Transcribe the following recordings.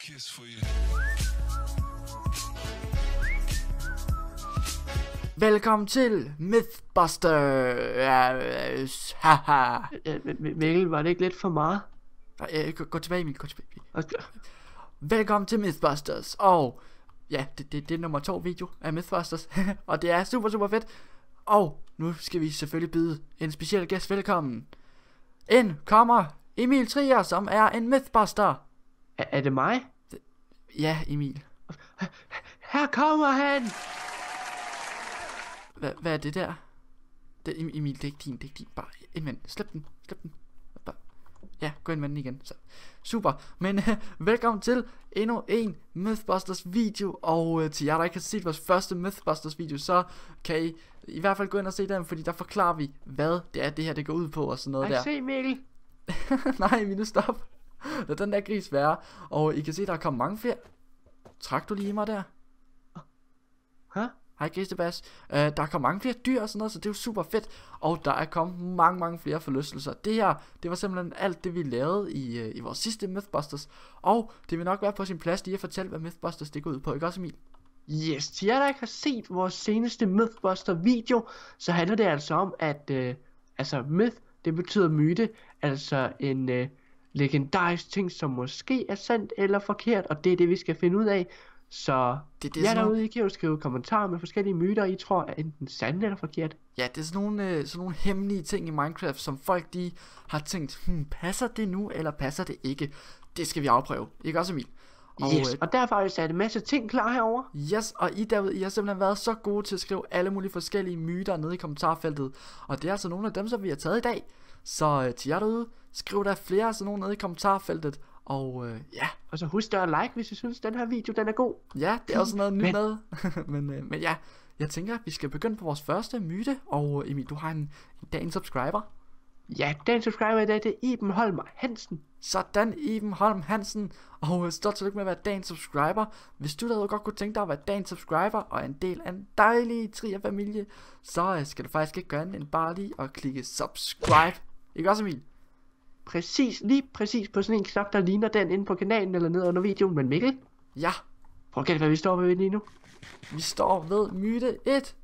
kiss for you. Velkommen til Mythbusters. Haha. Mikkel, var det ikke lidt for meget? Gå tilbage, Emil. Gå tilbage. Okay. Velkommen til Mythbusters. Og ja, det er nummer 2 video af Mythbusters. Og det er super fedt. Og nu skal vi selvfølgelig byde en speciel gæst velkommen. Ind kommer Emil Trier, som er en Mythbuster. Er det mig? Ja, Emil. Her kommer han! Hvad er det der? Emil, det er ikke din, bare indvend. Slip den. Bare. Ja, gå ind med den igen. Så. Super, men velkommen til endnu en Mythbusters video. Og til jer, der ikke har set vores første Mythbusters video, så kan I hvert fald gå ind og se den, fordi der forklarer vi, hvad det er, det her det går ud på og sådan noget der. Se, Mikkel. Nej, Emil, nu stop. Lad den der gris være. Og I kan se, der er kommet mange flere. Trak du lige mig der? Hæ? Hej Grisebas. Der er kommet mange flere dyr og sådan noget, så det er jo super fedt. Og der er kommet mange flere forlystelser. Det her, det var simpelthen alt det vi lavede i vores sidste Mythbusters. Og det vil nok være på sin plads lige at fortælle, hvad Mythbusters det går ud på, ikke også, Emil? Yes, til jer der ikke har set vores seneste Mythbuster video, så handler det altså om at myth, det betyder myte. Altså en legendarisk ting, som måske er sandt eller forkert. Og det er det vi skal finde ud af. Så det jer derude, I kan jo skrive kommentarer med forskellige myter, I tror er enten sande eller forkert. Ja, det er sådan nogle hemmelige ting i Minecraft, som folk de har tænkt, passer det nu, eller passer det ikke? Det skal vi afprøve, ikke også, Emil? Og, yes, og derfor har jeg sat en masse ting klar herover. Yes, og I derude, I har simpelthen været så gode til at skrive alle mulige forskellige myter nede i kommentarfeltet. Og det er altså nogle af dem, som vi har taget i dag. Så til jer derude, skriv der flere af sådan nogle nede i kommentarfeltet. Og ja. Og så husk at like, hvis I synes den her video den er god. Ja, det er også noget nyt med. men ja, jeg tænker at vi skal begynde på vores første myte. Og Emil, du har en dagens subscriber. Ja, dagens subscriber i dag, det er Iben Holm Hansen. Sådan, Iben Holm Hansen. Og stort tillykke med at være dagens subscriber. Hvis du derude godt kunne tænke dig at være dagens subscriber og en del af en dejlig Trier-familie, så skal du faktisk ikke gøre andet end bare lige at klikke subscribe. Ikke også, Emil? Lige præcis på sådan en knap, der ligner den inde på kanalen eller ned under videoen. Men Mikkel? Ja. Prøv at gætte, hvad vi står ved lige nu. Vi står ved myte 1.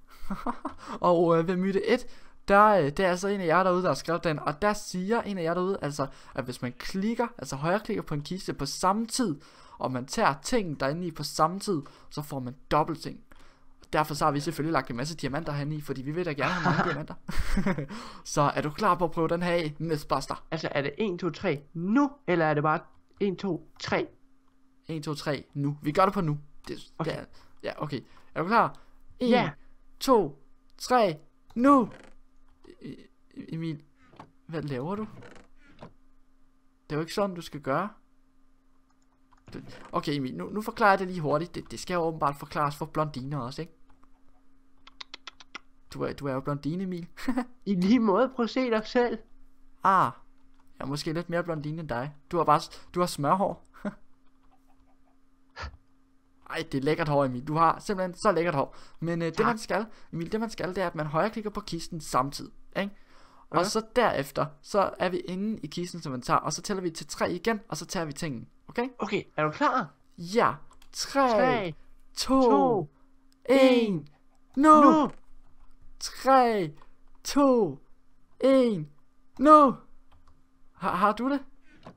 Og ved myte 1, det er altså en af jer derude, der har skrevet den. Og der siger en af jer derude, altså, at hvis man klikker, altså højreklikker på en kiste på samme tid, og man tager ting derinde i på samme tid, så får man dobbelt ting. Derfor så har vi selvfølgelig lagt en masse diamanter herinde i, fordi vi vil da gerne have mange diamanter. Så er du klar på at prøve den her af, Mythbuster? Altså er det 1, 2, 3 nu, eller er det bare 1, 2, 3? 1, 2, 3 nu. Vi gør det på nu. Okay. Det er, ja, okay. Er du klar? 1, ja. 2, 3 nu! Emil, hvad laver du? Det er jo ikke sådan, du skal gøre. Okay, Emil, nu forklarer jeg det lige hurtigt. Det skal jo åbenbart forklares for blondiner også, ikke? Du er jo blondine, Emil. I lige måde, prøv at se dig selv. Jeg er måske lidt mere blondine end dig. Du har smørhår. Ej, det er lækkert hår, Emil. Du har simpelthen så lækkert hår. Men det man skal, Emil, det er, at man højreklikker på kisten samtidig, ikke? Og så derefter, så er vi inde i kisten, som man tager, og så tæller vi til 3 igen, og så tager vi tingene, okay? Okay, er du klar? Ja. 3, 2, 2, 1, nu! 3, 2, 1, nu! Har du det?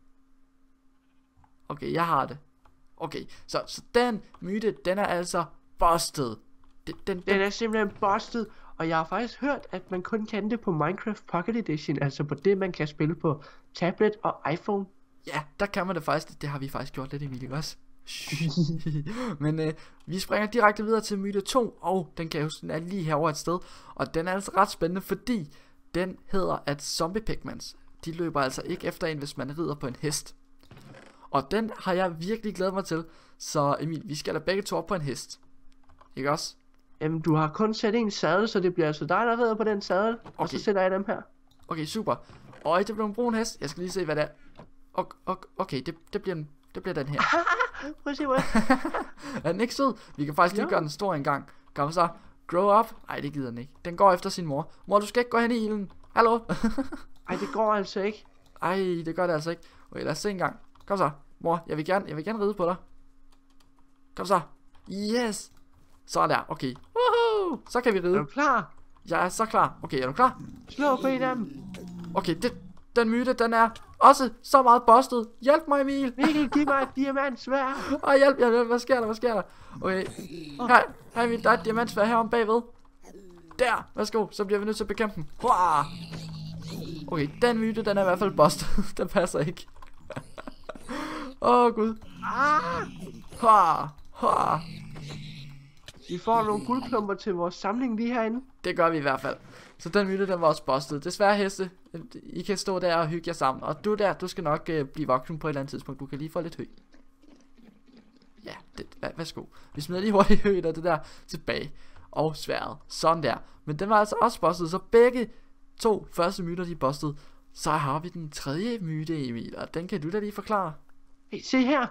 Okay, jeg har det. Okay, så den myte, den er altså busted. Den er simpelthen busted. Og jeg har faktisk hørt, at man kun kan det på Minecraft Pocket Edition. Altså på det, man kan spille på tablet og iPhone. Ja, der kan man det faktisk. Det har vi faktisk gjort lidt, Emil, også? Men vi springer direkte videre til myte 2. Og den kan jeg huske, den er lige herovre et sted. Og den er altså ret spændende, fordi den hedder, at zombie pigmans, de løber altså ikke efter en, hvis man rider på en hest. Og den har jeg virkelig glædet mig til. Så Emil, vi skal da begge to op på en hest. Ikke også? Jamen, du har kun sat en sadel, så det bliver altså dig, der rider på den sadel. Okay. Og så sætter jeg dem her. Okay, super. Og det bliver en brun hest. Jeg skal lige se, hvad det er. Okay, det bliver den her. Prøv at se, hvad. Er den ikke sød? Vi kan faktisk lige gøre den stor en gang. Kom så. Grow up. Ej, det gider den ikke. Den går efter sin mor. Mor, du skal ikke gå hen i ilden. Hallo? Ej, det går altså ikke. Ej, det gør det altså ikke. Okay, lad os se en gang. Kom så. Mor, jeg vil gerne ride på dig. Kom så. Yes. Så der, okay. Woohoo! Så kan vi ride. Er du klar? Jeg er så klar. Okay, er du klar? Slå på en af dem. Okay, den myte, den er også så meget bustet. Hjælp mig, Emil. Mikkel, giv mig et diamantsværd. Hjælp. Hvad sker der? Okay. Her Emil, der er et diamantsværd herom bagved. Der, værsgo. Så bliver vi nødt til at bekæmpe den. Hua! Okay, den myte, den er i hvert fald bustet. Den passer ikke. Gud. Hua! Vi får nogle guldklumper til vores samling lige herinde. Det gør vi i hvert fald. Så den myte, den var også bustet. Desværre, heste. I kan stå der og hygge jer sammen. Og du skal nok blive voksen på et eller andet tidspunkt. Du kan lige få lidt hø. Ja, værsgo. Vi smider lige hurtigt hø og det der tilbage. Og sværet. Sådan der. Men den var altså også bustet. Så begge to første myter, de er bustet. Så har vi den tredje myte, Emil. Og den kan du da lige forklare. Hey, se her.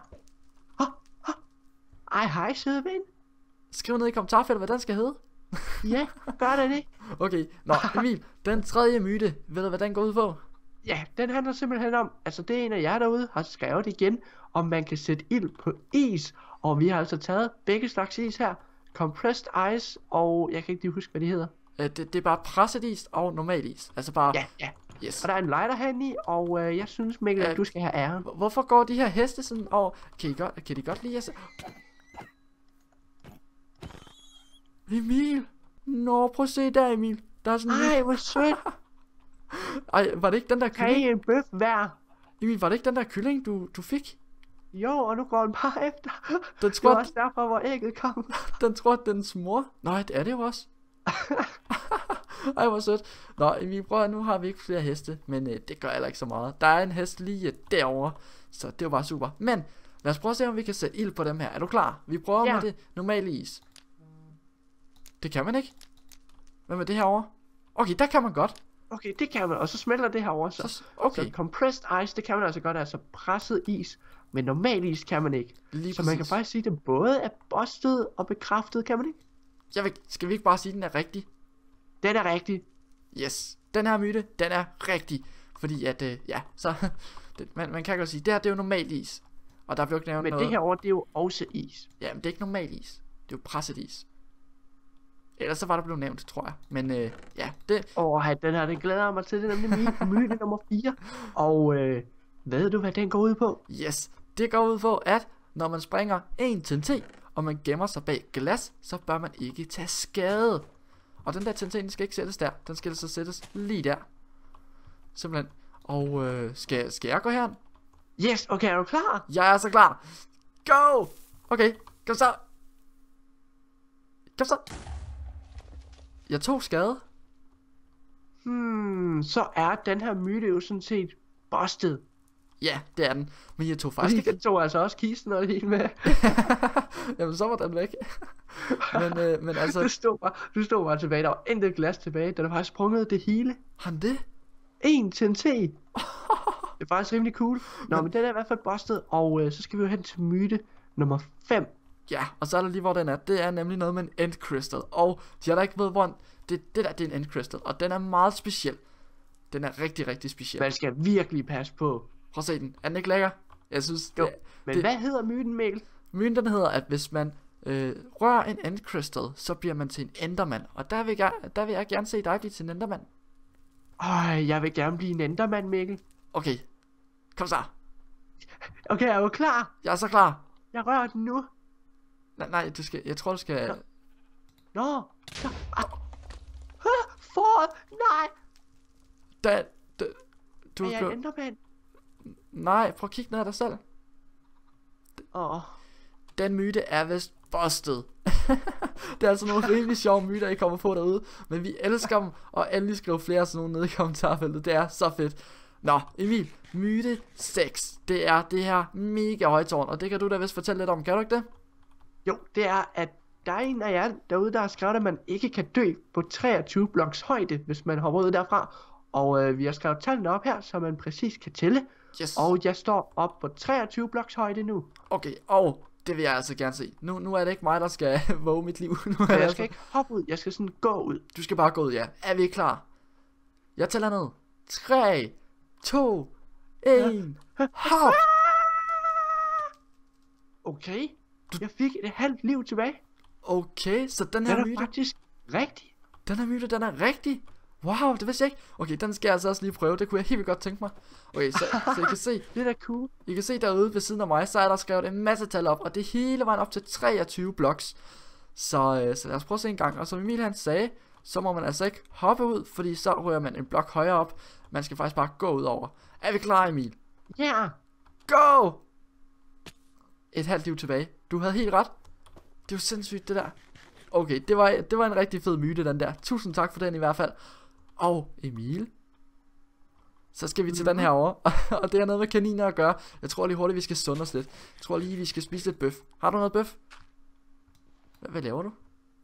Hej, søde ven. Skriv ned i kommentarfeltet, hvad den skal hedde. Ja, gør det. Okay, nå Emil, den tredje myte, ved du hvad den går ud på? Ja, den handler simpelthen om, altså det er en af jer derude har skrevet igen, om man kan sætte ild på is. Og vi har altså taget begge slags is her. Compressed ice, og jeg kan ikke lige huske, hvad de hedder. Det er bare presset is og normal is. Altså bare... Ja. Yes. Og der er en lighter herinde i, og jeg synes, Mikkel, at du skal have æren. Hvorfor går de her heste sådan over? Kan de godt lide at se... Emil! Nå, prøv at se der, Emil. Der er sådan... Ej, hvor sødt. Ej, var det ikke den der kylling? Kan I en bøf hver? Emil, var det ikke den der kylling, du fik? Jo, og nu går den bare efter. Den Det var også derfor, hvor ægget kom. Den tror, at dens mor... Nej, det er det jo også. Ej, hvor sødt. Nå, Emil, prøv at nu har vi ikke flere heste. Men det gør heller ikke så meget. Der er en hest lige derovre. Så det var bare super. Men lad os prøve at se, om vi kan sætte ild på dem her. Er du klar? Vi prøver med det normale is. Det kan man ikke. Hvad med det herovre? Okay, der kan man godt. Okay, det kan man. Og så smelter det herovre så. Okay. Så compressed ice, det kan man altså godt. Altså presset is. Men normal is kan man ikke. Lige så præcis. man kan faktisk sige, at det både er bustet og bekræftet, kan man ikke? Skal vi ikke bare sige, at den er rigtig? Den er rigtig. Yes. Den her myte, den er rigtig. Fordi at, så... man kan godt sige, det her, det er jo normal is. Og der bliver ikke nævnt men noget... det her over, det er jo også is. Ja, men det er ikke normal is. Det er jo presset is. Ellers så var der blevet nævnt, tror jeg. Men ja, det... Den her, den glæder jeg mig til. Det er nemlig myte nummer 4. Og ved du, hvad den går ud på? Yes. Det går ud på, at når man springer en TNT, og man gemmer sig bag glas, så bør man ikke tage skade. Og den der TNT, den skal ikke sættes der. Den skal så sættes lige der. Simpelthen. Og skal jeg gå her? Yes, okay, er du klar? Jeg er så klar. Go! Okay, kom så. Kom så. Jeg tog skade. Så er den her myte jo sådan set busted. Ja, det er den. Men jeg tog faktisk ikke... Den tog altså også kisten og det hele med. Jamen, så var den væk. men altså... Du stod bare tilbage. Der var intet glas tilbage. Den har faktisk sprunget det hele. Har den det? En TNT. Det er faktisk rimelig cool. Nå, men den er i hvert fald busted. Og så skal vi jo hen til myte nummer 5. Ja, og så er der lige, hvor den er. Det er nemlig noget med en end crystal. Og de har da ikke ved, hvor... Det der, det er en end crystal. Og den er meget speciel. Den er rigtig, rigtig speciel. Man skal virkelig passe på. Prøv at se den. Er den ikke lækker? Jeg synes, jo, men hvad hedder myten, Mikkel? Myten, den hedder, at hvis man rører en end crystal, så bliver man til en endermand. Og der vil jeg gerne se dig blive til en endermand. Jeg vil gerne blive en endermand, Mikkel. Okay. Kom så. Okay, er du klar? Jeg er så klar. Jeg rører den nu. Nej, du skal... Jeg tror, du skal... Nå. For... Nej. Du er jeg en endermand? Nej, prøv at kigge ned ad dig selv. Den myte er vist busted. Det er altså nogle rimelig sjove myter, I kommer på derude. Men vi elsker dem, og endelig skriv flere sådan nogle nede i kommentarfeltet. Det er så fedt. Nå, Emil, myte 6. Det er det her mega højtårn, og det kan du da vist fortælle lidt om, kan du ikke det? Jo, det er, at der er en af jer derude, der har skrevet, at man ikke kan dø på 23 bloks højde, hvis man hopper ud derfra. Og vi har skrevet tallene op her, så man præcis kan tælle. Yes. Og jeg står op på 23 bloks højde nu. Okay, og det vil jeg altså gerne se. Nu er det ikke mig, der skal våge mit liv. Jeg skal ikke hoppe ud, jeg skal sådan gå ud. Du skal bare gå ud, ja. Er vi klar? Jeg tæller ned. 3, 2, 1, hop! Okay. Jeg fik et halvt liv tilbage. Okay, så den Den her er myte, faktisk rigtig. den her myte, den er rigtig. Wow, det vidste jeg ikke. Okay, den skal jeg altså også lige prøve. Det kunne jeg helt vildt godt tænke mig. Okay, så I kan se, Det er da cool. I kan se derude ved siden af mig, så er der skrevet en masse tal op, og det er hele vejen op til 23 blocks. Så lad os prøve at se en gang. Og som Emil han sagde, så må man altså ikke hoppe ud, fordi så rører man en blok højere op. Man skal faktisk bare gå ud over. Er vi klar, Emil? Ja. Yeah. Go! Et halvt liv tilbage. Du havde helt ret. Det er jo sindssygt, det der. Okay, det var en rigtig fed myte, den der. Tusind tak for den i hvert fald. Og Emil, så skal vi til den her over. Og det har noget med kaniner at gøre. Jeg tror lige hurtigt, vi skal sunde os lidt. Jeg tror lige, vi skal spise lidt bøf. Har du noget bøf? Hvad laver du?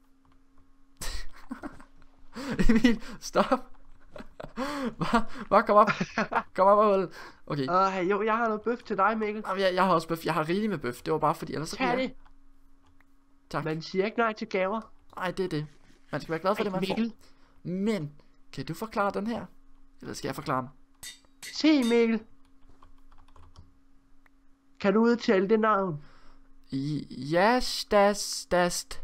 Emil, stop. Bare kom op. Kom op og hold. Okay. Jo, jeg har noget bøf til dig, Mikkel. Jamen, jeg har også bøf. Jeg har rigeligt med bøf. Det var bare fordi, ellers så Tag det. Tak. Man siger ikke nej til gaver. Nej, det er det. Man skal være glad for det, man Mikkel. får. Men, kan du forklare den her? Eller skal jeg forklare den? Se, Mikkel. Kan du udtale det navn? Jastast.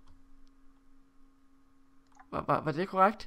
Var det korrekt?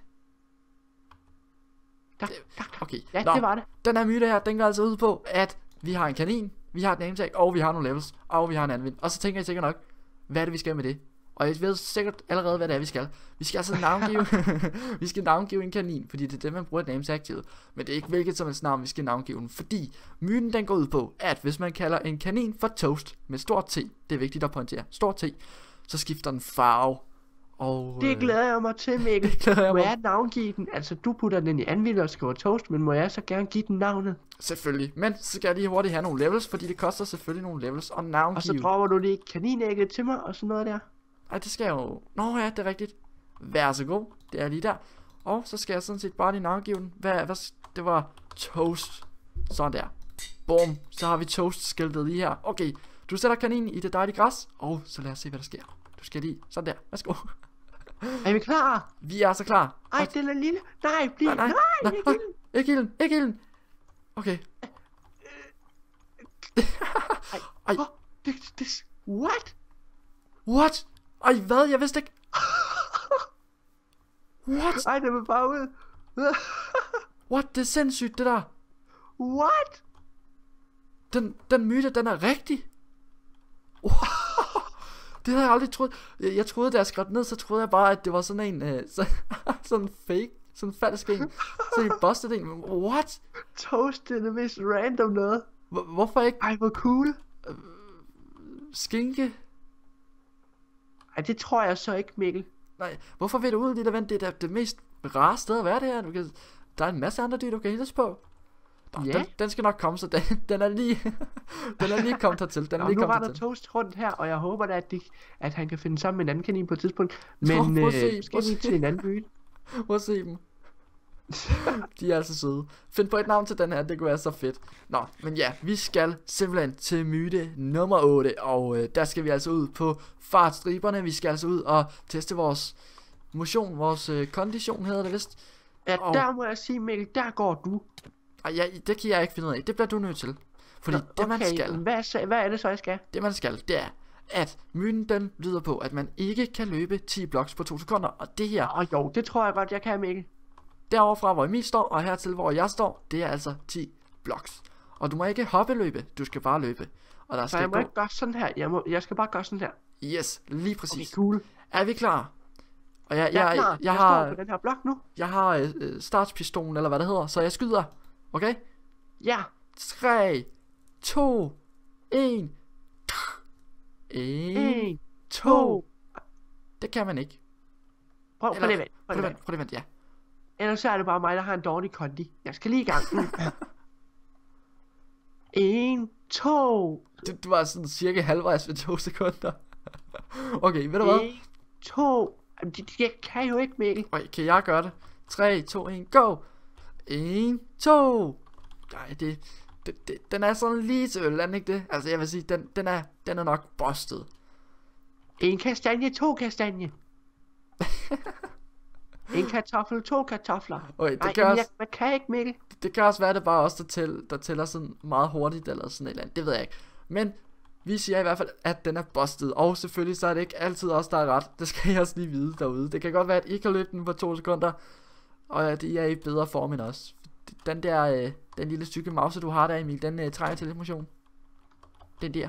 Tak. Okay. Ja, Nå, det var det. den her myte her, den går altså ud på, at vi har en kanin, vi har et nametag, og vi har nogle levels, og vi har en anvind. Og så tænker jeg sikkert nok, hvad er det, vi skal med det? Og jeg ved sikkert allerede, hvad det er, vi skal. Vi skal altså navngive, vi skal navngive en kanin, fordi det er det, man bruger et nametag til. Men det er ikke hvilket som helst navn, vi skal navngive den. Fordi myten, den går ud på, at hvis man kalder en kanin for toast, med stort T, det er vigtigt at pointere, stort T, så skifter den farve. Og, Det glæder jeg mig til, Mikkel. det glæder jeg Må mig. jeg navngive den? Altså, du putter den i anvinder og skriver toast, men må jeg så gerne give den navnet? Selvfølgelig. Men så skal jeg lige hurtigt have nogle levels, fordi det koster selvfølgelig nogle levels at navngive. Og så dropper du lige kaninægget til mig og sådan noget der. Ej, det skal jeg jo. Nå ja, det er rigtigt. Vær så god. Det er lige der. Og så skal jeg sådan set bare lige navngive den. Det var toast. Sådan der. Bum. Så har vi toast-skiltet lige her. Okay. Du sætter kaninen i det dejlige græs. Og så lad os se, hvad der sker. Du skal lige. Sådan der. Værsgo. Er vi klar? Vi er så klar. Ej, den er lille. Nej, bliv. Nej, ikke ilden. Ikke ilden. Ikke ilden. Okay. Ej. What? What? Ej, hvad? Jeg vidste ikke. What? Ej, den er bare ud. What? Det er sindssygt, det der. What? Den myte, den er rigtig. Det havde jeg aldrig troet. Jeg troede, da jeg skrev ned, så troede jeg bare, at det var sådan en, sådan fake, sådan falsk en. Sådan en busted en. What? Toast er det mest random noget. Hvorfor ikke Ej, hvor cool. skinke? Ej, det tror jeg så ikke, Mikkel. Nej, hvorfor vil du ud, lille ven? Det er det mest rare sted at være det her. Der er en masse andre dyr, du kan hilse på. Nå, Ja. den skal nok komme, så den er lige den er lige kommet hertil. Den er Og lige nu kommet render hertil. Toast rundt her, og jeg håber da, at han kan finde sammen med en anden kanin på et tidspunkt. Nå, Men prøv at se, skal prøv at vi se. til en anden by? Prøv at se dem. De er altså søde. Find på et navn til den her, det kunne være så fedt. Nå, men ja, vi skal simpelthen til myte nummer 8. Og der skal vi altså ud på fartstriberne. Vi skal altså ud og teste vores motion, vores kondition hedder det vist. Ja, Og- der må jeg sige, Mikkel, der går du. Ej, ja, det kan jeg ikke finde ud af. Det bliver du nødt til. Fordi det man skal, Hvad er det så, jeg skal? det man skal, det er, at myten den lyder på, at man ikke kan løbe 10 blocks på 2 sekunder. Og det her, Jo, det tror jeg godt, jeg kan, Mikkel. derovre fra hvor Emil står, og hertil hvor jeg står, det er altså 10 blocks. Og du må ikke hoppeløbe, du skal bare løbe. Og der Så skal jeg må gå, ikke gøre sådan her. Jeg skal bare gøre sådan her. yes, lige Okay, præcis. cool. Er vi klar? Og Jeg er klar. Jeg står på den her blok nu. jeg har startpistolen, eller hvad det hedder, så jeg skyder. Okay? Ja. 3, 2, 1. 1, 2. Det kan man ikke. Prøv Eller- lige vent. Prøv lige vent, ja. Ellers så er det bare mig, der har en dårlig kondi. Jeg skal lige i gang. 1, 2. Du var sådan cirka halvvejs ved 2 sekunder. Okay, ved du hvad? 1, 2. Jeg kan jo ikke, Mikkel. Okay, kan jeg gøre det? 3, 2, 1, go! 1, 2. Nej, den er sådan lige til øl, er den ikke det? Altså, jeg vil sige, den er nok busted. 1 kastanje, 2 kastanje. 1 kartoffel, 2 kartofler. Okay, Nej, jeg kan ikke, Mikkel. det kan også være, det bare også der tæller sådan meget hurtigt, eller sådan et eller andet. Det ved jeg ikke. Men Vi siger i hvert fald, at den er busted. Og selvfølgelig så er det ikke altid os, der er ret. Det skal jeg også lige vide derude. Det kan godt være, at I kan løbe den på 2 sekunder. Og at I er i bedre form end os. Den der, den lille stykke mouse, du har der, Emil, den trænger til lidt motion. Den der.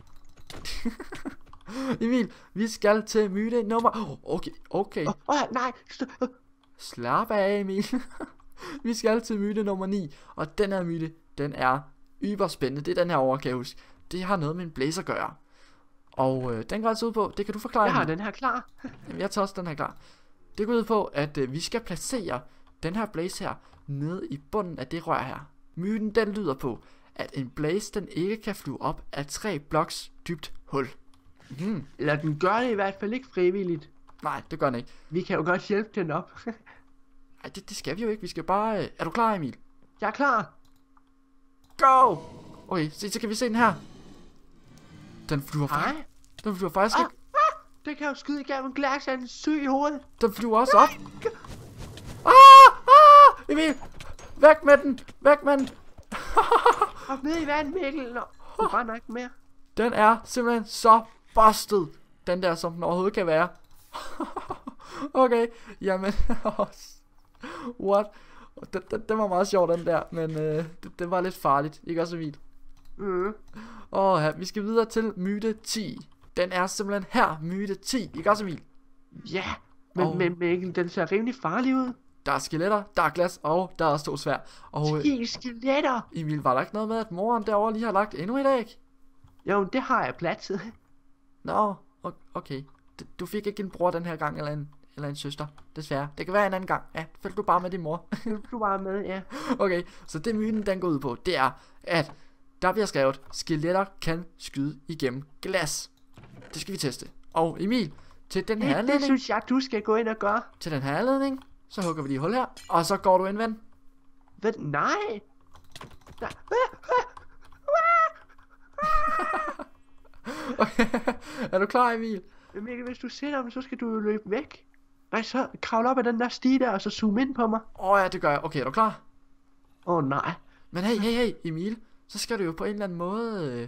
Emil, vi skal til myte nummer... Okay. Nej. Slap af, Emil. Vi skal til myte nummer 9. Og den her myte, den er yberspændende. Det er den her over, kan jeg huske. Det har noget med en blaze at gøre. Og den går altså ud på, det kan du forklare. Jeg har den her klar. Jamen, jeg tager også den her klar. Det går ud på, at vi skal placere den her blaze her nede i bunden af det rør her. Myten den lyder på, at en blaze den ikke kan flyve op af 3 bloks dybt hul. Eller den gør det i hvert fald ikke frivilligt. Nej, det gør den ikke. Vi kan jo godt hjælpe den op. Ej, det skal vi jo ikke. Vi skal bare... Er du klar, Emil? Jeg er klar. Go! Okay, så kan vi se den her. Den flyver faktisk. Nej. Den flyver faktisk ikke. Den kan jo skyde igennem glas af en syg i hovedet. Den flyver også op. Emil! Væk med den! Væk med den! Op ned i vand, Mikkel. Nå, du brænder ikke mere. Den er simpelthen så busted. Den der, som den overhovedet kan være. Okay, jamen. What? Den var meget sjov, den der. Men det var lidt farligt. Ikke også, Emil? Ja, vi skal videre til myte 10. Den er simpelthen her, myte 10. Ikke også, Emil? Ja, men Mikkel, den ser rimelig farlig ud. Der er skeletter, der er glas, og der er også 2 svær. Og 10 skeletter. Emil, var der ikke noget med, at moren derovre lige har lagt endnu et æg? Jo, det har jeg plads til. Nå, okay. Du fik ikke en bror den her gang, eller en søster, desværre. Det kan være en anden gang. Ja, følg du bare med din mor. Du var med, ja. Okay, så det myten den går ud på, det er, at der bliver skrevet, skeletter kan skyde igennem glas. Det skal vi teste. Og Emil, til den her anledning... Det synes jeg, du skal gå ind og gøre. Til den her anledning, så hugger vi lige hul her, og så går du ind, ven. Nej. Okay. Er du klar, Emil? Mikkel, hvis du ser dem, så skal du jo løbe væk. Nej, så kravle op ad den der stige der, og så zoome ind på mig. Ja, det gør jeg. Okay, er du klar? Nej. Men hey, Emil. Så skal du jo på en eller anden måde...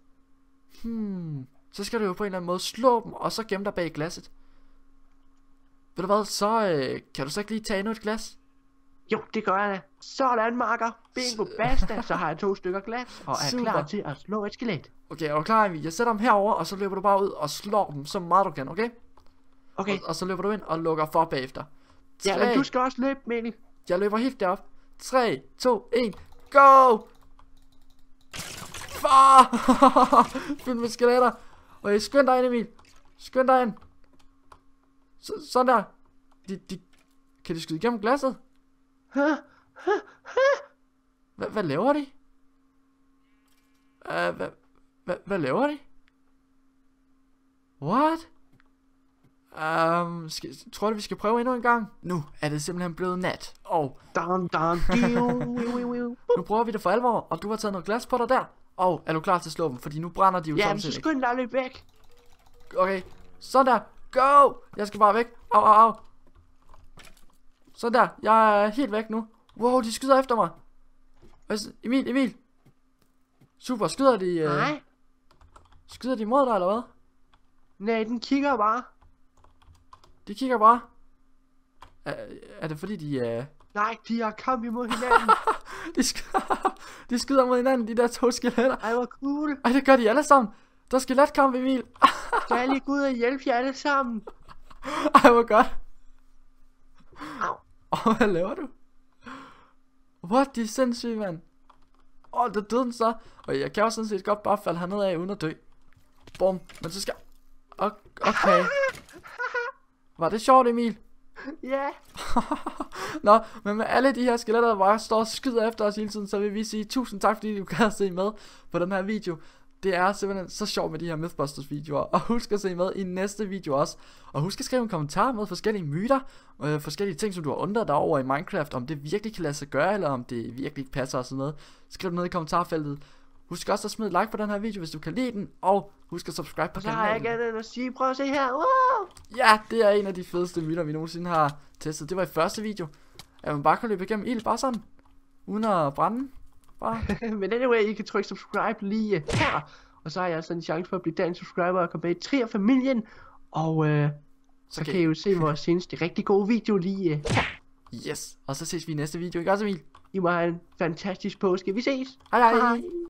Så skal du jo på en eller anden måde slå dem, og så gemme dig bag glasset. Ved du hvad, så kan du så ikke lige tage endnu et glas? Jo, det gør jeg da. Sådan, marker. Bingo, basta. Så har jeg 2 stykker glas, og er klar til at slå et skelet. Okay, er du klar, Emil? Jeg sætter dem herover, og så løber du bare ud og slår dem så meget du kan, okay? Okay. Og så løber du ind og lukker for bagefter. Ja, men du skal også løbe, Mikkel. Jeg løber helt derop. 3, 2, 1, go! Fyldt med skeletter. Okay, skynd dig ind, Emil. Skynd dig ind. Sådan der. Kan de skyde igennem glasset? Hvad laver de? Hvad laver de? What? Tror du vi skal prøve endnu en gang? Nu er det simpelthen blevet nat. Og nu prøver vi det for alvor. Og du har taget noget glas på dig der. Og er du klar til at slå dem? Fordi nu brænder de jo samtidig. Ja, så skynd dig løb væk. Okay, sådan der. Go! Jeg skal bare væk. Au. Sådan der. Jeg er helt væk nu. Wow, de skyder efter mig. Emil. Super, skyder de... Nej. Skyder de mod dig, eller hvad? Nej, den kigger bare. De kigger bare? Er det fordi de... Nej, de har kamp imod hinanden. de skyder mod hinanden, de der 2 skeletter. Ej, hvor cool. Ej, det gør de alle sammen. Der er skeletkamp, Emil. Skal jeg lige gå ud og hjælpe jer alle sammen? Ej, hvor godt. Au. Hvad laver du? What? De er sindssyge, mand. Der døde den så. Og jeg kan også sådan set godt bare falde herned af uden at dø. Bum. Men så skal... Okay. Var det sjovt, Emil? Ja. Nå, men med alle de her skeletter, der bare står og skyder efter os hele tiden, så vil vi sige tusind tak, fordi du kan se med på den her video. Det er simpelthen så sjovt med de her Mythbusters videoer. Og husk at se med i næste video også. Og husk at skrive en kommentar med forskellige myter, forskellige ting, som du har undret dig over i Minecraft, om det virkelig kan lade sig gøre, eller om det virkelig ikke passer og sådan noget. Skriv det ned i kommentarfeltet. Husk også at smide et like på den her video, hvis du kan lide den, og husk at subscribe på kanalen. Så har jeg ikke andet at sige, prøv at se her. Wow! Ja, det er en af de fedeste myter, vi nogensinde har testet. Det var i første video, at man bare kan løbe igennem ild, bare sådan, uden at brænde. Bare. Men anyway, I kan trykke subscribe lige her. Og så har jeg altså en chance for at blive dansk subscriber og komme med i Trier-familien. Og så kan I jo se vores seneste rigtig gode video lige her. Yes, og så ses vi i næste video, ikke også Emil? I må have en fantastisk påske. Vi ses. Hej hej.